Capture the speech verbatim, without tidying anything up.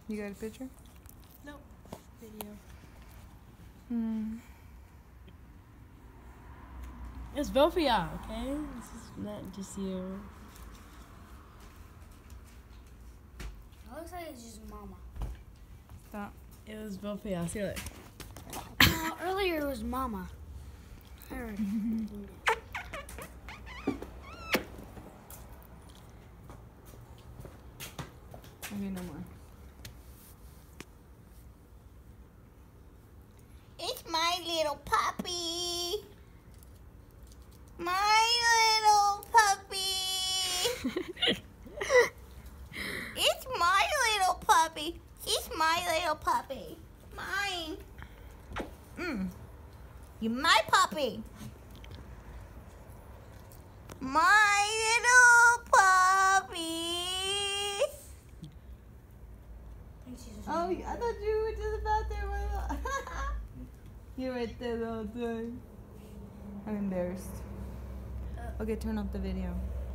You got a picture? Nope. Video. Hmm. It's both of y'all, okay? This is not just you. It looks like it's just Mama. Stop. It was both of y'all. See, look. No, earlier it was Mama. I already Okay, no more. It's my little puppy. My little puppy. It's my little puppy. She's my little puppy. Mine. Mm. You're my puppy. My little puppy. Oh, I thought you were to the bathroom. You're right there the whole time. I'm embarrassed. Okay, turn off the video.